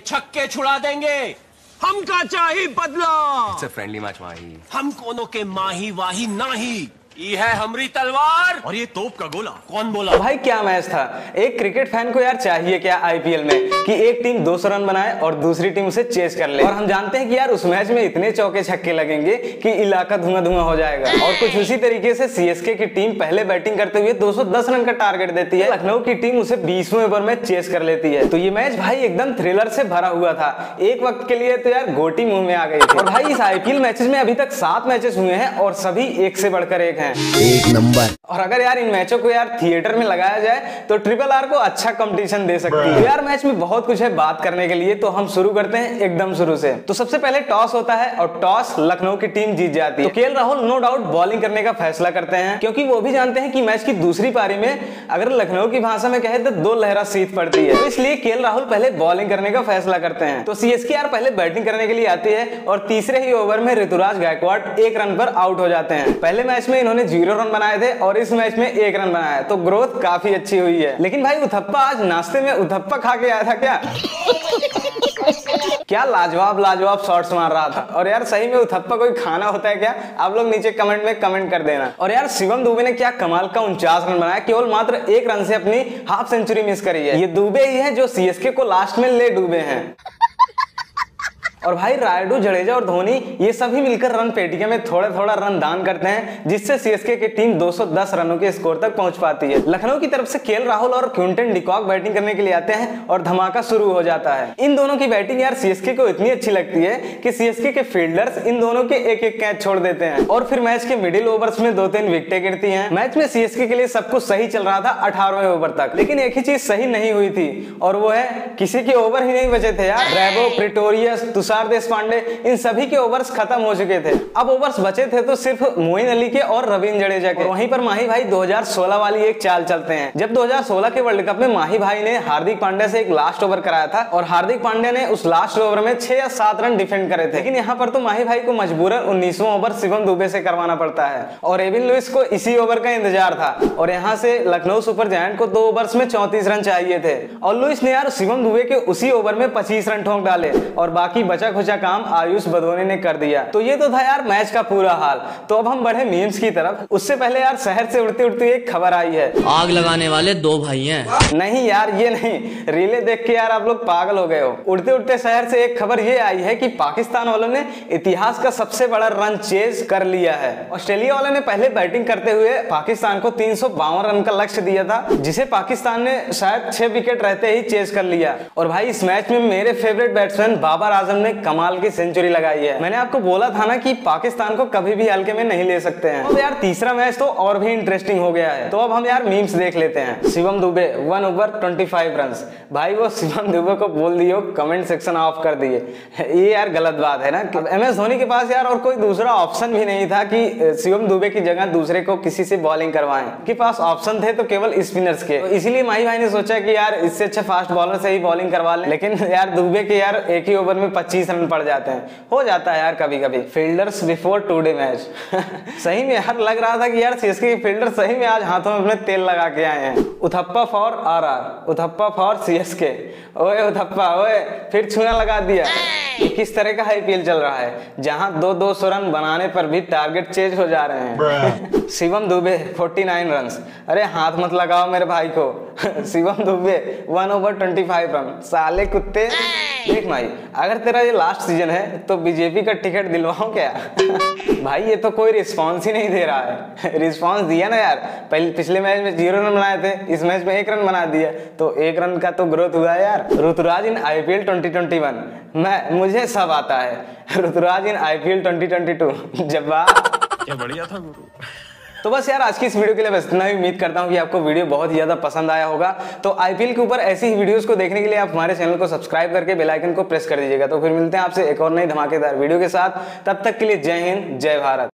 छक्के छुड़ा देंगे। हमका चाहिए बदला। It's a friendly match Mahi. हम कोनों के माही वाही नाही। ये है हमरी तलवार और ये तोप का गोला। कौन बोला? भाई क्या मैच था। एक क्रिकेट फैन को यार चाहिए क्या आईपीएल में कि एक टीम 200 रन बनाए और दूसरी टीम उसे चेस कर ले। और हम जानते हैं कि यार उस मैच में इतने चौके छक्के लगेंगे कि इलाका धुआं धुआं हो जाएगा। और कुछ उसी तरीके से सीएसके की टीम पहले बैटिंग करते हुए 210 रन का टारगेट देती है। लखनऊ की टीम उसे 20वें ओवर में चेस कर लेती है। तो ये मैच भाई एकदम थ्रिलर से भरा हुआ था। एक वक्त के लिए तो यार गोटी मुंह में आ गई थी। और भाई इस आईपीएल मैचेस में अभी तक 7 मैचेस हुए हैं और सभी एक से बढ़कर एक हैं। एक नंबर। और अगर यार इन मैचों को यार थिएटर में लगाया जाए तो ट्रिपल आर को अच्छा कंपटीशन दे सकती है। यार मैच में बहुत कुछ है बात करने के लिए, तो हम शुरू करते हैं एकदम शुरू से। तो सबसे पहले टॉस होता है और टॉस लखनऊ की टीम जीत जाती है। तो KL Rahul no doubt bowling करने का फैसला करते हैं, क्योंकि वो भी जानते हैं कि मैच की दूसरी पारी में अगर लखनऊ की भाषा में कहे तो 2 लहरा सीत पड़ती है। तो इसलिए केएल राहुल पहले बॉलिंग करने का फैसला करते हैं। तो सीएसके यार पहले बैटिंग करने के लिए आती है और तीसरे ही ओवर में ऋतुराज गायकवाड़ 1 रन पर आउट हो जाते हैं। पहले मैच में इन्होंने 0 रन बनाए थे और इस मैच में 1 रन बनाया, तो ग्रोथ काफी अच्छी हुई है। लेकिन भाई उथप्पा आज नाश्ते में उथप्पा खा के आया था क्या? क्या लाजवाब शॉट्स मार रहा था। और यार सही में उथप्पा कोई खाना होता है क्या? आप लोग नीचे कमेंट में कमेंट कर देना। और यार शिवम दुबे ने क्या कमाल का 49 रन बनाया, केवल मात्र 1 रन से अपनी हाफ सेंचुरी मिस करी है। ये दुबे ही है जो सीएसके को लास्ट में ले डूबे हैं। और भाई रायडू, जडेजा और धोनी ये सभी मिलकर रन पेटिका में थोड़ा थोड़ा रन दान करते हैं, जिससे सीएसके की टीम 210 रनों के स्कोर तक पहुंच पाती है। लखनऊ की तरफ से केएल राहुल और क्विंटन डिकॉक बैटिंग करने के लिए आते हैं और धमाका शुरू हो जाता है। इन दोनों की बैटिंग यार सीएसके को इतनी अच्छी लगती है कि सीएसके के फील्डर्स इन दोनों के एक एक कैच छोड़ देते हैं। और फिर मैच के मिडिल ओवर्स में 2-3 विकेटें गिरती हैं। मैच में सीएसके के लिए सब कुछ सही चल रहा था 18वें ओवर तक, लेकिन एक ही चीज सही नहीं हुई थी और वो है किसी के ओवर ही नहीं बचे थे यार। ब्रेवो, प्रिटोरियस, तुषार देशपांडे इन सभी के ओवर्स खत्म हो चुके थे। अब ओवर्स बचे थे तो सिर्फ मोइन अली के और रवींद्र जडेजा के। वहीं पर माही भाई 2016 वाली एक चाल चलते हैं। जब 2016 के वर्ल्ड कप में माही भाई ने हार्दिक पांड्या से एक लास्ट ओवर कराया था और हार्दिक पांड्या ने उस लास्ट ओवर में 6 या 7 रन डिफेंड करे थे। लेकिन यहाँ पर तो माही भाई को मजबूरन 19वां ओवर शिवम दुबे से करवाना पड़ता है और एविन लुइस को इसी ओवर का इंतजार था। और यहाँ से लखनऊ सुपर जायंट को 2 ओवर्स में 34 रन चाहिए थे और लुइस ने यार शिवम दुबे के उसी ओवर में 25 रन ठोक डाले और बाकी बचा खुचा काम आयुष बधोनी ने कर दिया। तो ये तो था यार मैच का पूरा हाल। तो अब हम बढ़े मीम्स की तरफ। उससे पहले यार शहर से उड़ती उड़ती एक खबर आई है। आग लगाने वाले 2 भाई हैं। नहीं यार ये नहीं, रीले देख के यार आप लोग पागल हो गए हो। उड़ते उड़ते शहर से एक खबर ये आई है कि पाकिस्तान वालों ने इतिहास का सबसे बड़ा रन चेज कर लिया है। ऑस्ट्रेलिया वालों ने पहले बैटिंग करते हुए पाकिस्तान को 352 रन का लक्ष्य दिया था, जिसे पाकिस्तान ने शायद 6 विकेट रहते ही चेज कर लिया। और भाई इस मैच में मेरे फेवरेट बैट्समैन बाबर आजम ने कमाल की सेंचुरी लगाई है। मैंने आपको बोला था ना कि पाकिस्तान को कभी भी हल्के में नहीं ले सकते हैं। तो यार तीसरा मैच तो और भी इंटरेस्टिंग हो गया है। तो अब हम यार मीम्स देख लेते हैं। Shivam Dube 1 over 25 run. भाई वो शिवम दुबे को बोल दियो कमेंट सेक्शन ऑफ कर दिए। ये यार गलत बात है ना। एमएस धोनी के पास यार और कोई दूसरा ऑप्शन भी नहीं था कि शिवम दुबे की जगह दूसरे को किसी से बॉलिंग करवाएं। के पास ऑप्शन थे तो केवल स्पिनर्स के। तो इसीलिए माही भाई ने सोचा कि यार इससे अच्छा फास्ट बॉलर से ही बॉलिंग करवा लें। लेकिन यार दुबे के यार एक ही ओवर में 25 रन पड़ जाते हैं। हो जाता है यार कभी कभी। Fielders before today match. सही में यार लग रहा था कि यार सीएसके के फील्डर सही में आज हाथों में अपने तेल लगा के आए हैं। Uthappa for RR, Uthappa for CSK. ओए उथप्पा ओए, फिर छूना लगा दिया। किस तरह का आईपीएल चल रहा है जहां 200 रन बनाने पर भी टारगेट चेंज हो जा रहे हैं। शिवम दुबे 49 रन। अरे हाथ मत लगाओ मेरे भाई को। Shivam Dube 1 over 25 run. साले कुत्ते। देख भाई अगर तेरा ये लास्ट सीजन है तो बीजेपी का टिकट दिलवाऊं क्या? भाई ये तो कोई रिस्पॉन्स ही नहीं दे रहा है। रिस्पॉन्स दिया ना यार। पहले पिछले मैच में 0 रन बनाए थे, इस मैच में 1 रन बना दिया, तो 1 रन का तो ग्रोथ हुआ है यार। ऋतुराज इन आईपीएल 2021 मुझे सब आता है। ऋतुराज इन आईपीएल 2022 जब क्या बढ़िया था गुरु। तो बस यार आज की इस वीडियो के लिए बस इतना ही। उम्मीद करता हूँ कि आपको वीडियो बहुत ही ज्यादा पसंद आया होगा। तो आईपीएल के ऊपर ऐसी ही वीडियोस को देखने के लिए आप हमारे चैनल को सब्सक्राइब करके बेल आइकन को प्रेस कर दीजिएगा। तो फिर मिलते हैं आपसे एक और नई धमाकेदार वीडियो के साथ। तब तक के लिए जय हिंद, जय भारत।